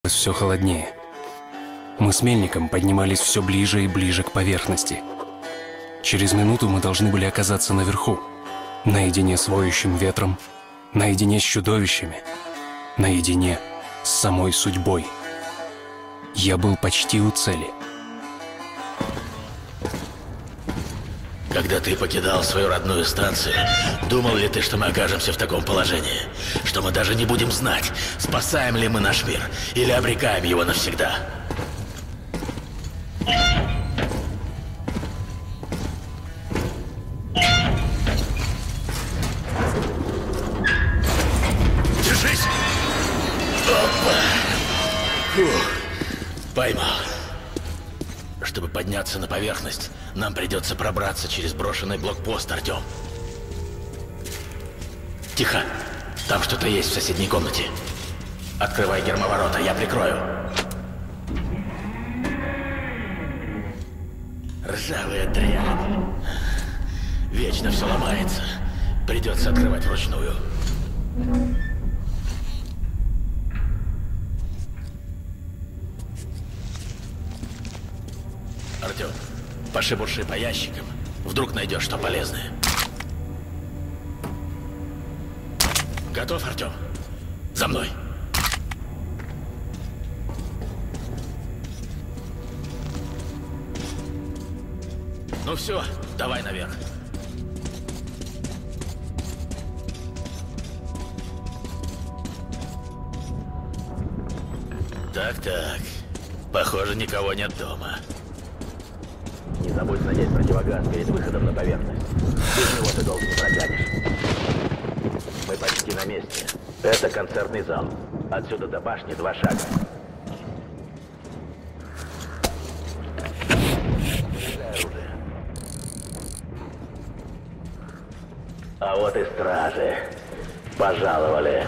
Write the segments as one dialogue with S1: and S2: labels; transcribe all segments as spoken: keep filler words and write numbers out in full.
S1: все холоднее. Мы с Мельником поднимались все ближе и ближе к поверхности. Через минуту мы должны были оказаться наверху, наедине с воющим ветром, наедине с чудовищами, наедине с самой судьбой. Я был почти у цели.
S2: Когда ты покидал свою родную станцию, думал ли ты, что мы окажемся в таком положении? Что мы даже не будем знать, спасаем ли мы наш мир или обрекаем его навсегда? Держись! Опа! Фух, поймал. Чтобы подняться на поверхность, нам придется пробраться через брошенный блокпост, Артем. Тихо. Там что-то есть в соседней комнате. Открывай гермоворота, я прикрою. Ржавая дрянь. Вечно все ломается. Придется открывать вручную. Артем, пошебурши по ящикам. Вдруг найдешь что полезное. Готов, Артем? За мной. Ну все, давай наверх. Так-так. Похоже, никого нет дома. Не забудь надеть противогаз перед выходом на поверхность. Без него ты долго не протянешь. Мы почти на месте. Это концертный зал. Отсюда до башни два шага. Оружие. А вот и стражи. Пожаловали.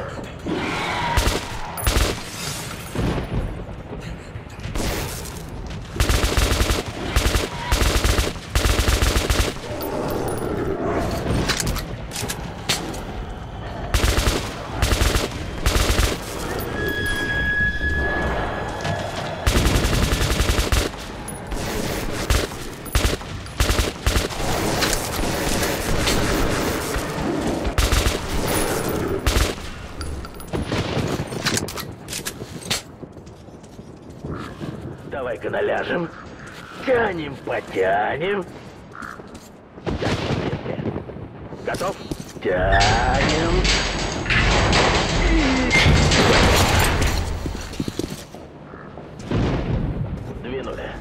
S2: Давай-ка наляжем. Тянем, потянем. Готов? Тянем. Двинули.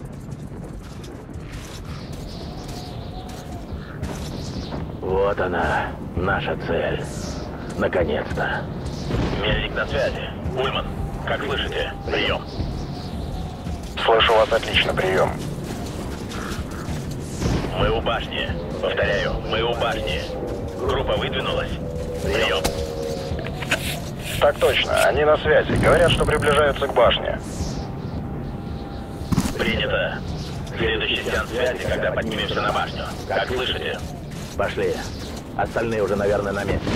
S2: Вот она, наша цель. Наконец-то. Мельник на связи. Ульман, как слышите? Прием.
S3: Слышу вас отлично, прием.
S2: Мы у башни. Повторяю, мы у башни. Группа выдвинулась. Прием.
S3: Так точно, они на связи. Говорят, что приближаются к башне.
S2: Принято. Следующий сеанс связи, когда поднимемся на башню. Как слышите? Пошли. Остальные уже, наверное, на месте.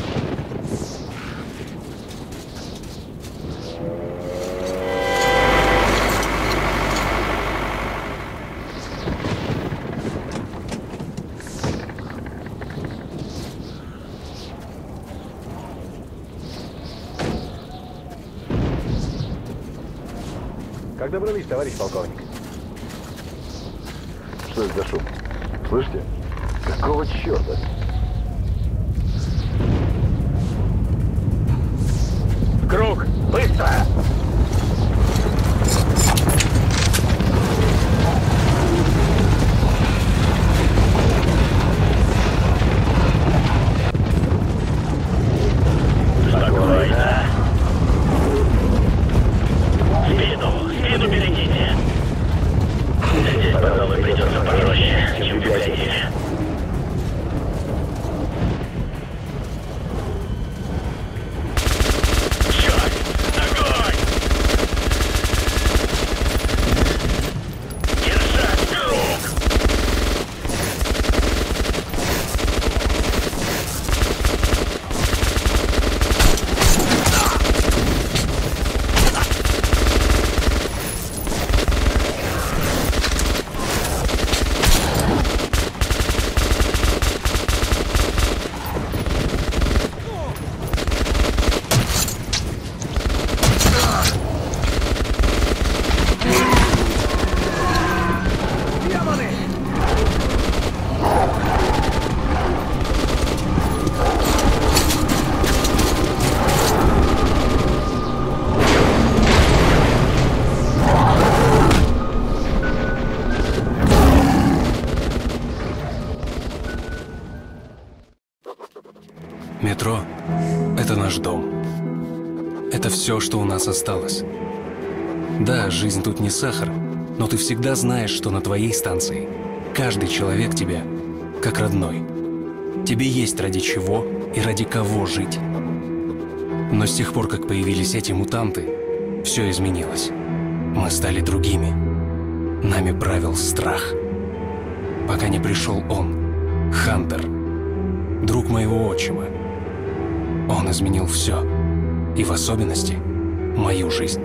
S4: Как добрались, товарищ полковник?
S5: Что это за шум? Слышите? Какого черта?
S2: Круг! Быстро! Спокойно. Спину, спину берегите. Здесь, пожалуй, придется пожестче, чем в библиотеке. Черт! Огонь!
S1: Метро – это наш дом. Это все, что у нас осталось. Да, жизнь тут не сахар, но ты всегда знаешь, что на твоей станции каждый человек тебя как родной. Тебе есть ради чего и ради кого жить. Но с тех пор, как появились эти мутанты, все изменилось. Мы стали другими. Нами правил страх. Пока не пришел он, Хантер, друг моего отчима. Он изменил все, и в особенности мою жизнь.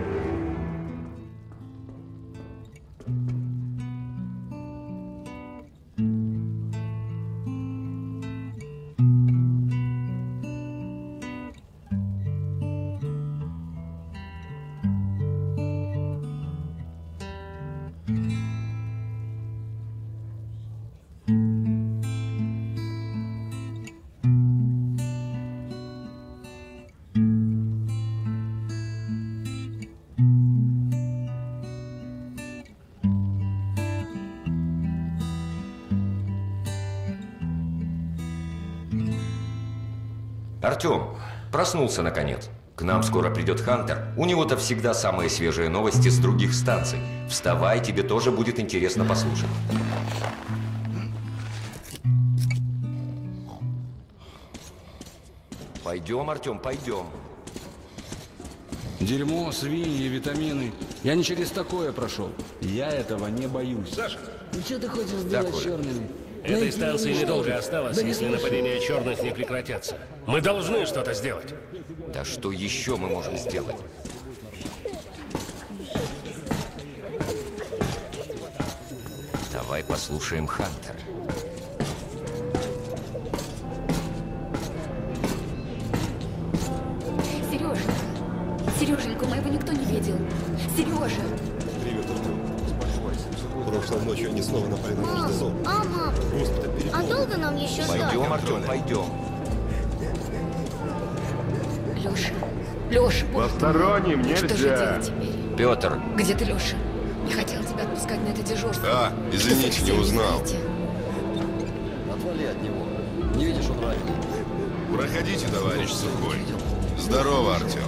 S6: Артем, проснулся наконец. К нам скоро придет Хантер. У него-то всегда самые свежие новости с других станций. Вставай, тебе тоже будет интересно послушать. Пойдем, Артем, пойдем.
S7: Дерьмо, свиньи, витамины. Я не через такое прошел. Я этого не боюсь.
S3: Саша!
S8: Ну что ты хочешь сделать с черными?
S9: Этой станции недолго осталось, если нападения черных не прекратятся. Мы должны что-то сделать.
S6: Да что еще мы можем сделать? Давай послушаем Хантера.
S10: Сережа! Сереженьку моего никто не видел. Сережа!
S11: Привет, Артем. Успокойся. Прошлой ночью они снова напали на наш дозор.
S12: Ага. А долго нам еще ждать?
S6: Пойдем, Артем, пойдем.
S10: Леша, Леша,
S5: посторонним нельзя.
S10: Что же делать теперь?
S6: Петр.
S10: Где ты, Леша? Не хотел тебя отпускать на это дежурство.
S11: Да, извините, не узнал.
S8: Отвали от него. Не видишь, он раненый.
S11: Проходите, товарищ Сухой. Здорово, Артем.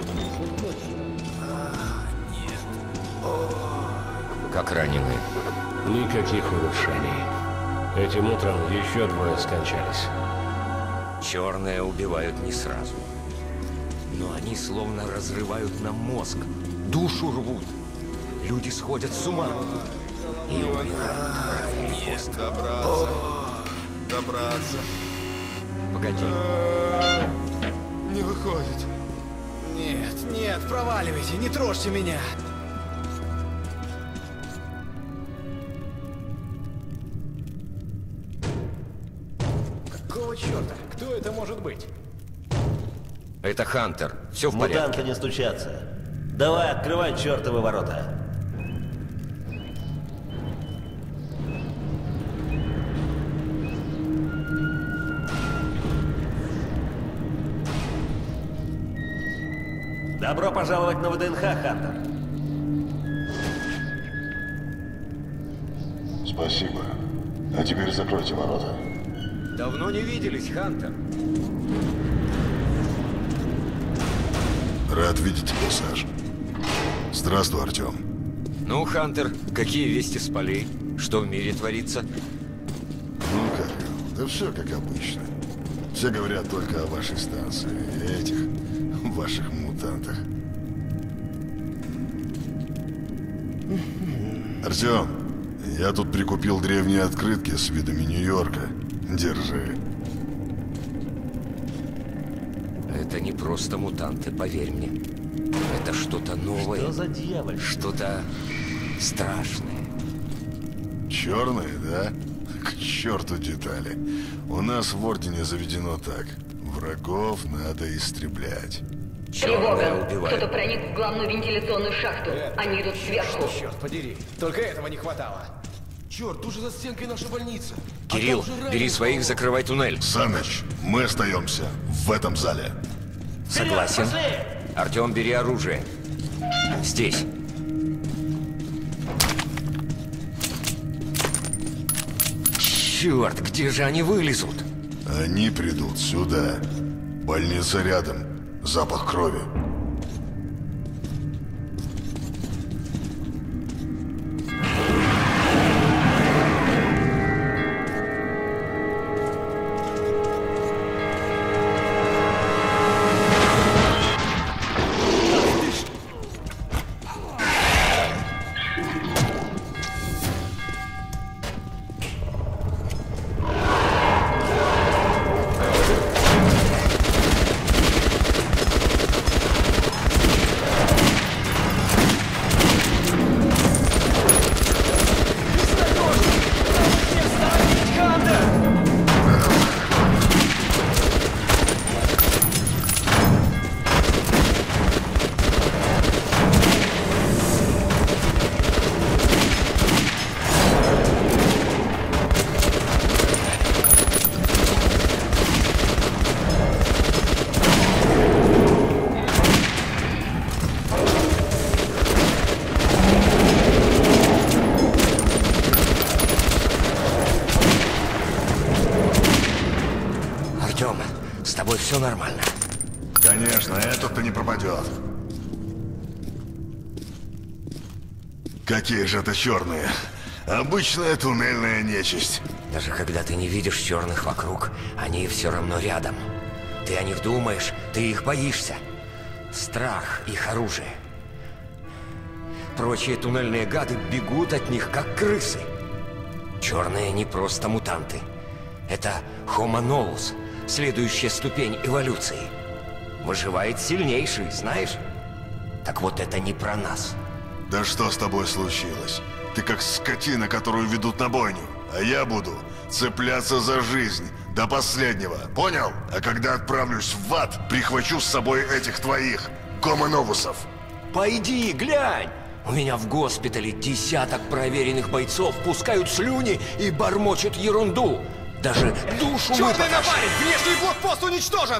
S6: Как раненые?
S9: Никаких улучшений. Этим утром еще двое скончались.
S6: Черные убивают не сразу. Но они словно разрывают нам мозг. Душу рвут. Люди сходят с ума. И умирают.
S11: Добраться. Добраться.
S6: Погоди.
S11: Не выходит.
S13: Нет, нет, проваливайте, не трожьте меня.
S3: Какого черта? Кто это может быть?
S6: Это Хантер. Все в порядке.
S2: Мутанты не стучатся. Давай, открывай чертовы ворота. Добро пожаловать на ВДНХ, Хантер.
S11: Спасибо. А теперь закройте ворота.
S6: Давно не виделись, Хантер.
S11: Рад видеть тебя, Саш. Здравствуй, Артем.
S6: Ну, Хантер, какие вести с полей? Что в мире творится?
S11: Ну как, да все как обычно. Все говорят только о вашей станции и этих ваших мутантах. Артем, я тут прикупил древние открытки с видами Нью-Йорка. Держи.
S6: Это не просто мутанты, поверь мне. Это что-то новое.
S2: Что за дьявол?
S6: Что-то страшное.
S11: Черные, да? К черту детали. У нас в Ордене заведено так. Врагов надо истреблять.
S10: Тревога! Кто-то проник в главную вентиляционную шахту. Они идут сверху.
S13: Черт подери, только этого не хватало.
S7: Черт, тут же за стенкой наша больница.
S6: Кирилл, бери своих, закрывай туннель.
S11: Саныч, мы остаемся в этом зале.
S6: Согласен. Артем, бери оружие. Здесь. Черт, где же они вылезут?
S11: Они придут сюда. Больница рядом. Запах крови.
S6: Все нормально.
S11: Конечно, этот-то не пропадет. Какие же это черные? Обычная туннельная нечисть.
S6: Даже когда ты не видишь черных вокруг, они все равно рядом. Ты о них думаешь, ты их боишься. Страх — их оружие. Прочие туннельные гады бегут от них, как крысы. Черные не просто мутанты. Это Homo novus. Следующая ступень эволюции. Выживает сильнейший, знаешь? Так вот это не про нас.
S11: Да что с тобой случилось? Ты как скотина, которую ведут на бойню. А я буду цепляться за жизнь до последнего. Понял? А когда отправлюсь в ад, прихвачу с собой этих твоих гомоновусов.
S6: Пойди, глянь! У меня в госпитале десяток проверенных бойцов пускают слюни и бормочут ерунду. Даже душу
S13: Черный
S6: выпотрошили.
S13: напарник! Внешний блокпост уничтожен!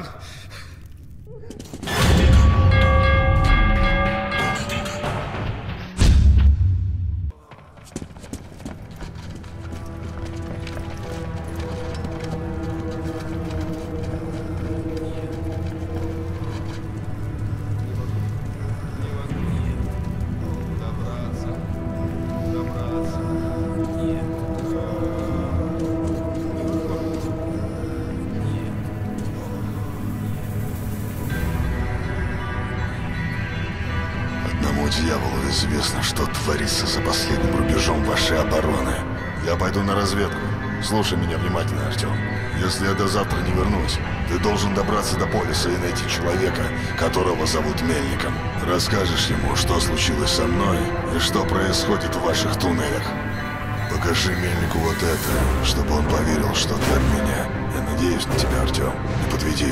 S11: Дьяволу известно, что творится за последним рубежом вашей обороны. Я пойду на разведку. Слушай меня внимательно, Артем. Если я до завтра не вернусь, ты должен добраться до полиса и найти человека, которого зовут Мельником. Расскажешь ему, что случилось со мной и что происходит в ваших туннелях. Покажи Мельнику вот это, чтобы он поверил, что ты от меня. Я надеюсь на тебя, Артем. Не подведи.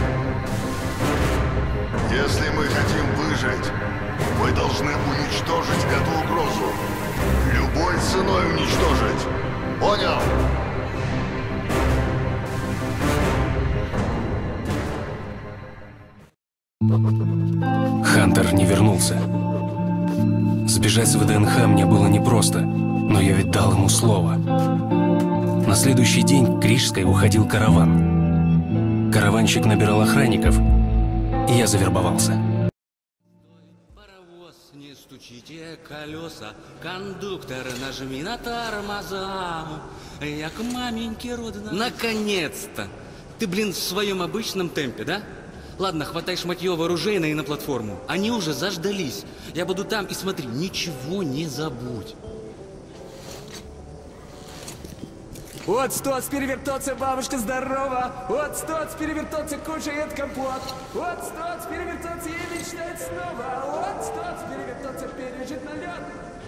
S11: Если мы хотим выжить, мы должны уничтожить эту угрозу. Любой ценой уничтожить. Понял?
S1: Хантер не вернулся. Сбежать с ВДНХ мне было непросто, но я ведь дал ему слово. На следующий день к Рижской уходил караван. Караванщик набирал охранников, и я завербовался.
S7: Стучите колеса, кондуктор, нажми на тормоза. Я к маменьке родина. Наконец-то! Ты, блин, в своем обычном темпе, да? Ладно, хватай шматье вооружейное и на платформу. Они уже заждались. Я буду там, и смотри, ничего не забудь.
S14: Вот стоц перевертоться, бабушка здорова. Вот стоц перевертоться, кушает компот. Вот стоц перевертоться и мечтает снова. Вот стоц перевертоться, пережить налет.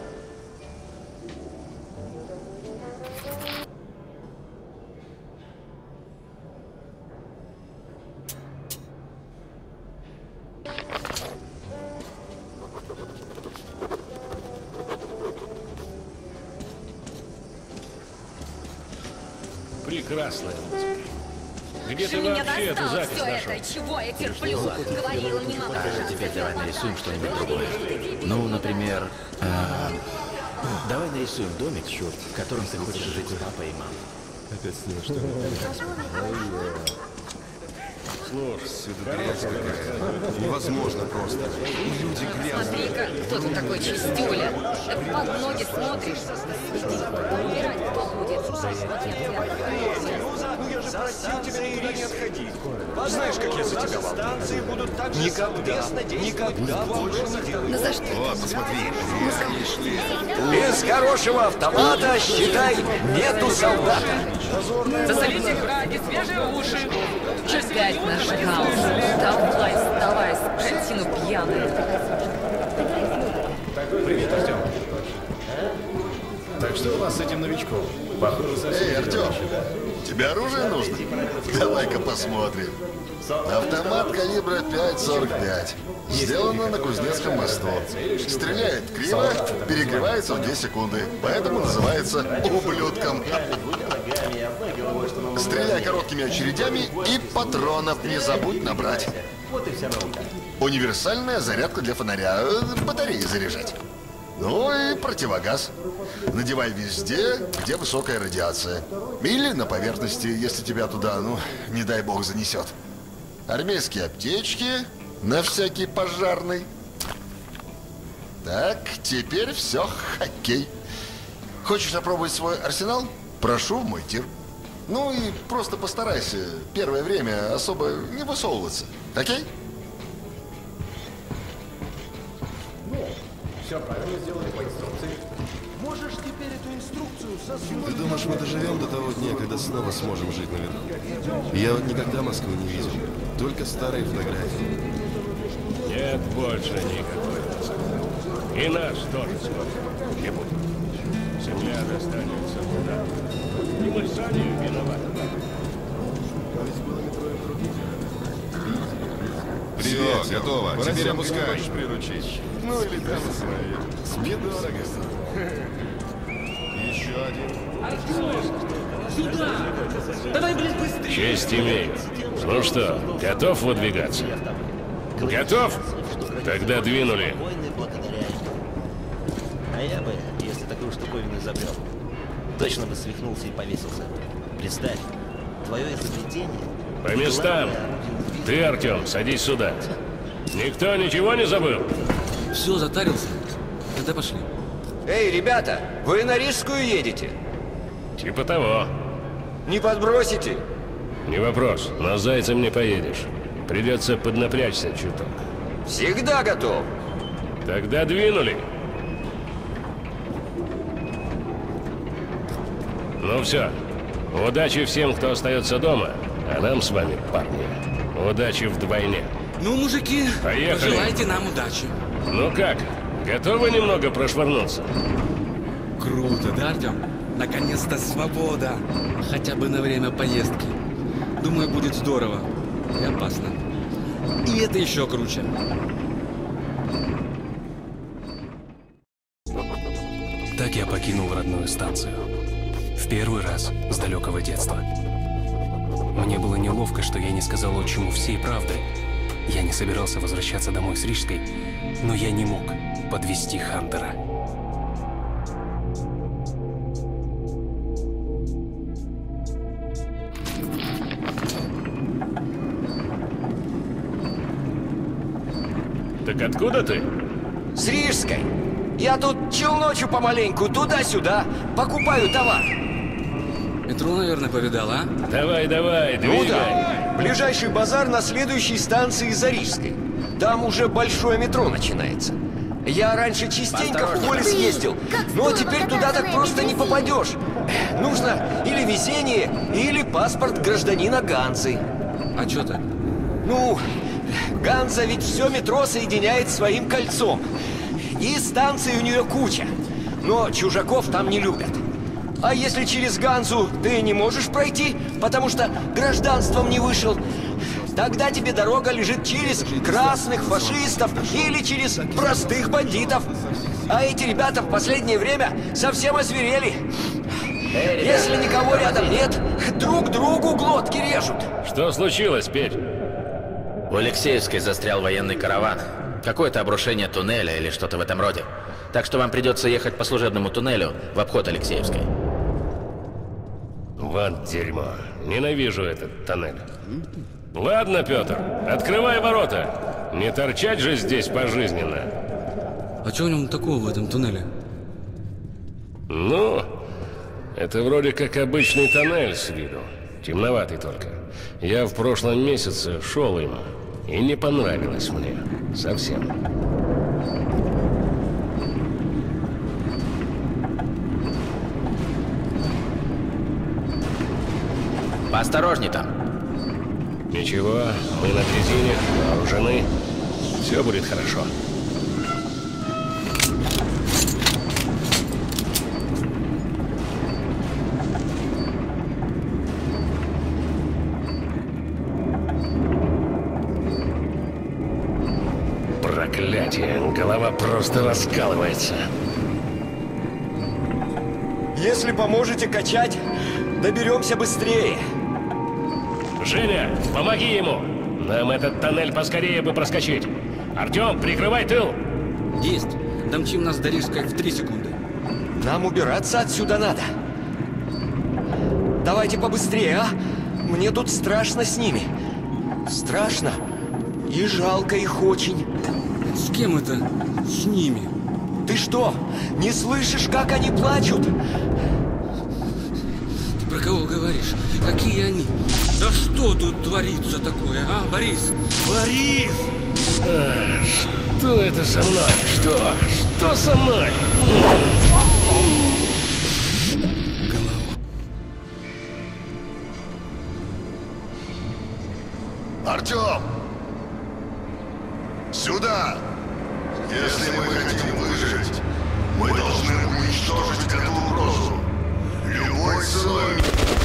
S9: Прекрасная музыка. Где ты
S10: меня
S9: вообще эту
S10: достало
S9: запись
S10: все
S9: нашел?
S10: это, чего я терплю? Говорила, не могу.
S2: А теперь давай нарисуем что-нибудь другое. Ну, например, а, давай нарисуем домик, в котором ты хочешь жить с папой и мамой.
S8: Опять с ним, что ли?
S5: Невозможно просто. Люди грязные.
S10: Смотри-ка, кто тут такой чистюля? Так под ноги смотришь. Убирать кто будет?
S6: Просил тебя никуда не отходить. Знаешь, как я за тебя волнуюсь? Никогда, никогда больше не делай.
S10: Да за что?
S11: Вот, посмотри.
S6: Без хорошего автомата, считай, нету солдата.
S15: Засолите краги, свежие уши.
S10: Опять нажрался. Давай, вставай, скотину пьяную.
S4: Привет, Артем. Так что у вас с этим новичком? Похоже, совсем...
S11: Эй, Артем, тебе оружие нужно? Давай-ка посмотрим. Автомат калибра пять сорок пять. Сделано на Кузнецком мосту. Стреляет криво, перегревается в две секунды. Поэтому называется ублюдком. Стреляй короткими очередями и патронов не забудь набрать. Универсальная зарядка для фонаря. Батареи заряжать. Ну и противогаз. Надевай везде, где высокая радиация. Или на поверхности, если тебя туда, ну, не дай бог, занесет. Армейские аптечки на всякий пожарный. Так, теперь все, хоккей. Хочешь опробовать свой арсенал? Прошу в мой тир. Ну и просто постарайся первое время особо не высовываться. Окей?
S4: Все правильно сделали по инструкции.
S5: Можешь теперь эту инструкцию засунуть? Ты думаешь, мы доживем до того дня, когда снова сможем жить на виду? Я вот никогда Москву не видел. Только старые фотографии.
S9: Нет больше никакой Москвы. И наш тоже скоро не будет. Земля достанется туда. И мы сами виноваты.
S5: Привет, все, готово.
S11: Поросенка
S5: Теперь опускаешь.
S11: приручить. Ну или там остановить. Спит дорого.
S5: Еще один.
S15: Сюда! Давай, блин, быстрее!
S9: Честь имею. Ну что, готов выдвигаться? Готов? Тогда двинули.
S2: А я бы, если такую штуковину изобрел, точно бы свихнулся и повесился. Представь, твое изобретение...
S9: По местам. Ты, Артем, садись сюда. Никто ничего не забыл?
S7: Все, затарился. Тогда пошли.
S6: Эй, ребята, вы на Рижскую едете?
S9: Типа того.
S6: Не подбросите?
S9: Не вопрос. На Зайцем не поедешь. Придется поднапрячься чуток.
S6: Всегда готов.
S9: Тогда двинули. Ну все. Удачи всем, кто остается дома. А нам с вами, парни, удачи вдвойне.
S7: Ну, мужики,
S9: поехали.
S7: Пожелайте нам удачи.
S9: Ну как, готовы немного прошвырнуться?
S7: Круто, да, Артем? Наконец-то свобода. Хотя бы на время поездки. Думаю, будет здорово и опасно. И это еще круче.
S1: Так я покинул родную станцию. В первый раз с далекого детства. Мне было неловко, что я не сказал отчиму всей правды. Я не собирался возвращаться домой с Рижской, но я не мог подвести Хантера.
S9: Так откуда ты?
S6: С Рижской. Я тут челночу помаленьку, туда-сюда, покупаю товар.
S7: Метро, наверное, повидал, а?
S9: Давай, давай, двигай.
S6: Ну да. Ближайший базар на следующей станции за Рижской. Там уже большое метро начинается. Я раньше частенько в полис ездил, но теперь туда так просто не попадешь. Нужно или везение, или паспорт гражданина Ганзы.
S7: А чё так?
S6: Ну, Ганза ведь все метро соединяет своим кольцом. И станций у нее куча. Но чужаков там не любят. А если через Ганзу ты не можешь пройти, потому что гражданством не вышел, тогда тебе дорога лежит через красных фашистов или через простых бандитов. А эти ребята в последнее время совсем озверели. Если никого рядом нет, друг другу глотки режут.
S9: Что случилось, Петь?
S2: У Алексеевской застрял военный караван. Какое-то обрушение туннеля или что-то в этом роде. Так что вам придется ехать по служебному туннелю в обход Алексеевской.
S9: Вот дерьмо. Ненавижу этот тоннель. Ладно, Петр, открывай ворота. Не торчать же здесь пожизненно.
S7: А что в нем такого в этом туннеле?
S9: Ну, это вроде как обычный тоннель с виду. Темноватый только. Я в прошлом месяце шел им, и не понравилось мне. Совсем.
S2: Поосторожней там.
S9: Ничего, мы на дрезине, вооружены. Все будет хорошо. Проклятие, голова просто раскалывается.
S6: Если поможете качать, доберемся быстрее.
S9: Женя, помоги ему! Нам этот тоннель поскорее бы проскочить. Артем, прикрывай тыл!
S7: Есть. Домчим нас до Рижска в три секунды.
S6: Нам убираться отсюда надо. Давайте побыстрее, а? Мне тут страшно с ними. Страшно. И жалко их очень.
S7: С кем это? С ними?
S6: Ты что, не слышишь, как они плачут?
S7: Ты про кого говоришь? Какие они? Да что тут творится такое, а, Борис? Борис!
S9: А, что это со мной? Что? Что со мной?
S11: Артем! Сюда! Если мы хотим выжить, мы должны уничтожить эту угрозу. Любой ценой.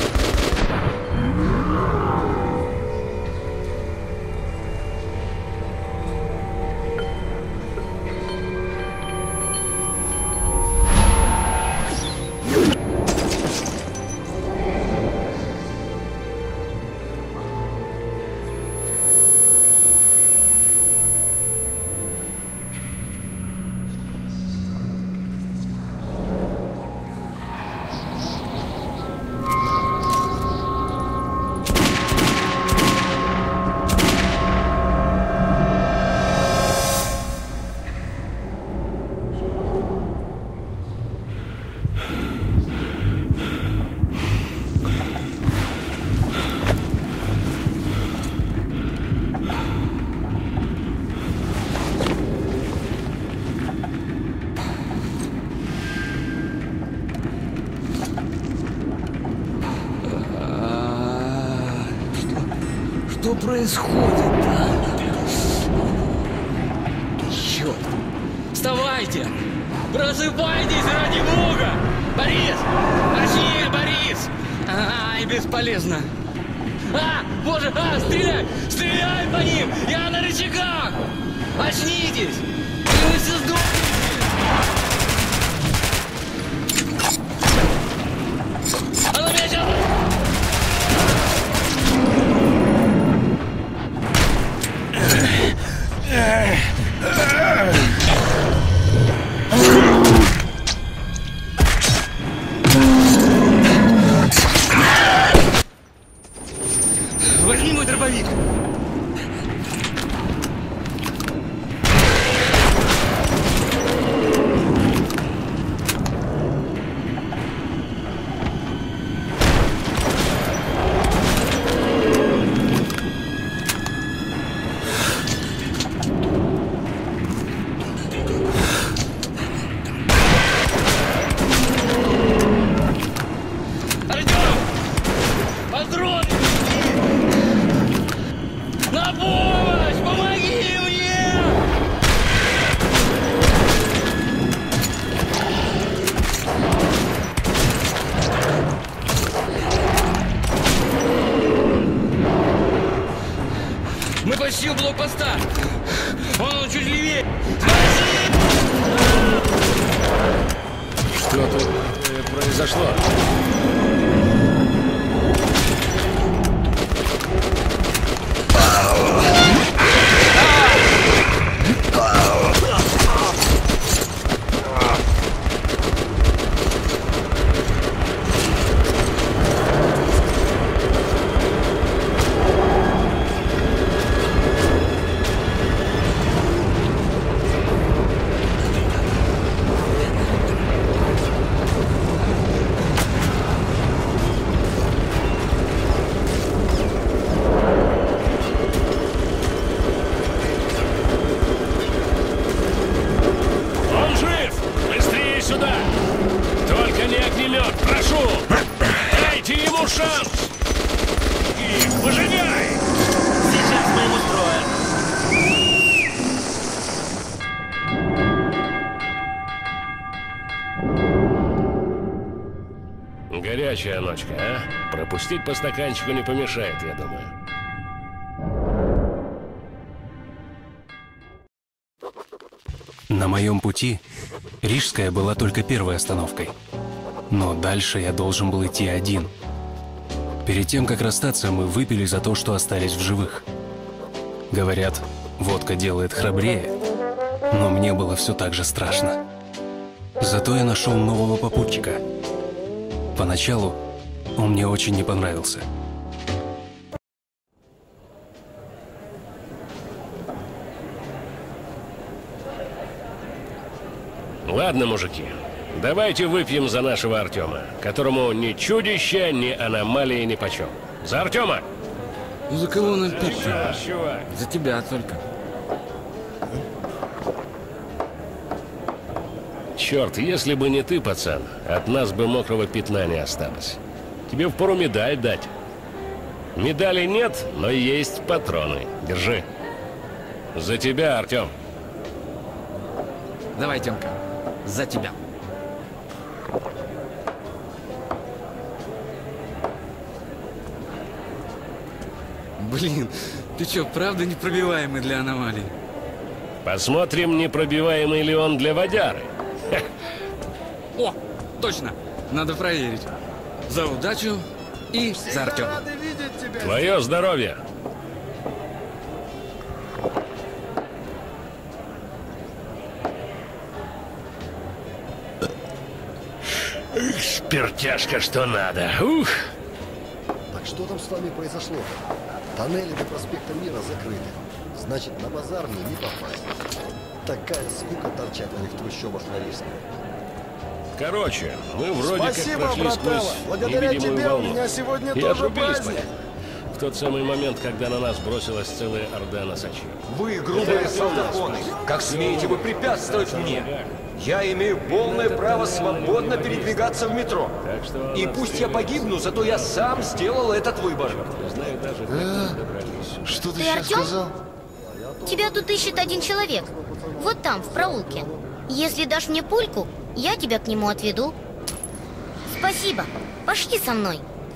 S7: Что происходит, а? Черт! Вставайте! Просыпайтесь, ради бога! Борис! Очнись, Борис! Ай, бесполезно! А! Боже! А! Стреляй! Стреляй по ним! Я на рычагах! Очнитесь! Вы все сдохнете! Она меня сейчас... Возьми мой дробовик! Мы почти у блокпоста. Вон он чуть левее.
S9: Что тут произошло? горячая ночка, а? Пропустить по стаканчику не помешает, я думаю.
S1: На моем пути Рижская была только первой остановкой. Но дальше я должен был идти один. Перед тем, как расстаться, мы выпили за то, что остались в живых. Говорят, водка делает храбрее, но мне было все так же страшно. Зато я нашел нового попутчика. Поначалу он мне очень не понравился.
S9: Ладно, мужики, давайте выпьем за нашего Артема, которому ни чудища, ни аномалии нипочем. За Артема!
S7: Ну за кого он опять?
S9: За, чувак.
S7: За тебя только.
S9: Черт, если бы не ты, пацан, от нас бы мокрого пятна не осталось. Тебе впору медаль дать. Медали нет, но есть патроны. Держи. За тебя, Артем.
S7: Давай, Тёмка, за тебя. Блин, ты чё, правда непробиваемый для аномалий?
S9: Посмотрим, непробиваемый ли он для водяры.
S7: О, точно, надо проверить. За удачу и за Артема.
S9: Твое здоровье. Эх, спиртяшка, что надо. Ух!
S8: Так что там с вами произошло-то? Тоннели до проспекта Мира закрыты. Значит, на базар мне не попасть. Такая скука торчать в этих трущобах на Рижской.
S9: Короче, мы вроде
S3: Спасибо,
S9: как прошли
S3: брателло.
S9: сквозь
S3: Благодаря
S9: невидимую
S3: тебе
S9: волну.
S3: у меня сегодня
S9: И
S3: тоже
S9: отрубились,
S3: праздник.
S9: понятно. В тот самый момент, когда на нас бросилась целая орда носачей.
S6: Вы, грубые солдафоны, как смеете вы препятствовать мне? Я имею полное право свободно передвигаться в метро. И пусть я погибну, зато я сам сделал этот выбор.
S11: А? Что ты,
S12: Ты
S11: сейчас
S12: Артем?
S11: сказал?
S12: Тебя тут ищет один человек. Вот там, в проулке. Если дашь мне пульку, я тебя к нему отведу. Спасибо. Пошли со мной.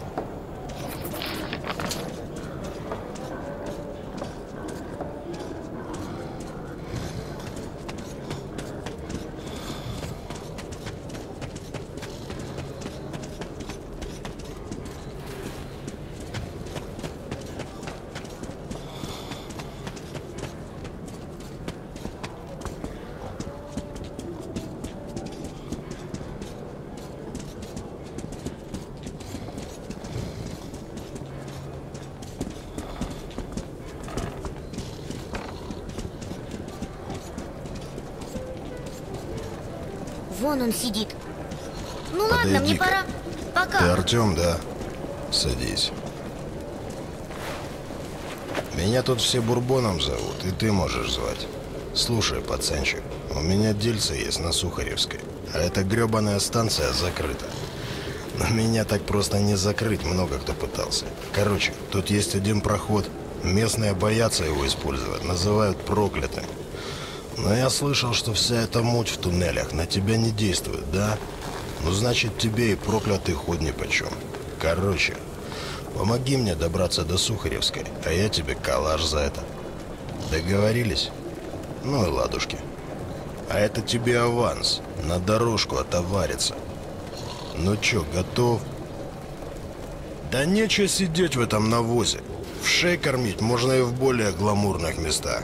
S12: Вон он сидит. Ну ладно, мне
S11: Подойди-ка.
S12: пора. Пока.
S11: Ты Артем, да? Садись. Меня тут все Бурбоном зовут, и ты можешь звать. Слушай, пацанчик, у меня дельце есть на Сухаревской, а эта гребаная станция закрыта. Но меня так просто не закрыть, много кто пытался. Короче, тут есть один проход. Местные боятся его использовать, называют проклятым. Но я слышал, что вся эта муть в туннелях на тебя не действует, да? Ну, значит, тебе и проклятый ход нипочем. Короче, помоги мне добраться до Сухаревской, а я тебе калаш за это. Договорились? Ну и ладушки. А это тебе аванс. На дорожку отовариться. Ну чё, готов? Да нечего сидеть в этом навозе. Вшей кормить можно и в более гламурных местах.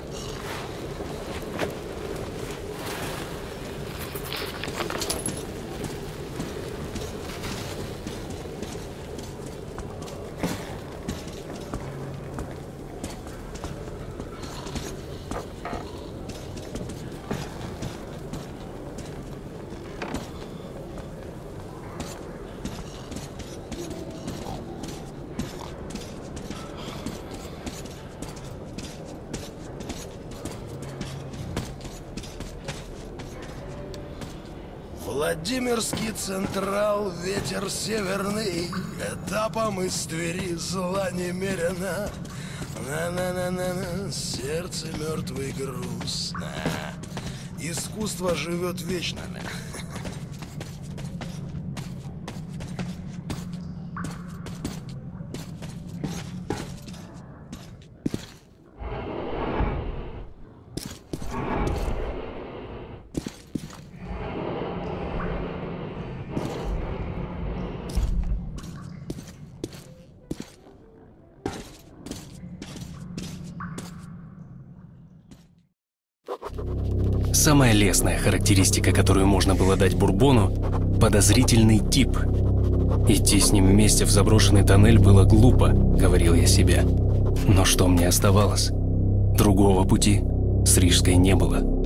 S11: Владимирский Централ, ветер северный, этапом из Твери зла немерено. На-на-на-на-на, сердце мертвый груз. На. Искусство живет вечно.
S1: Самая лестная характеристика, которую можно было дать Бурбону – подозрительный тип. Идти с ним вместе в заброшенный тоннель было глупо, говорил я себе. Но что мне оставалось? Другого пути с Рижской не было.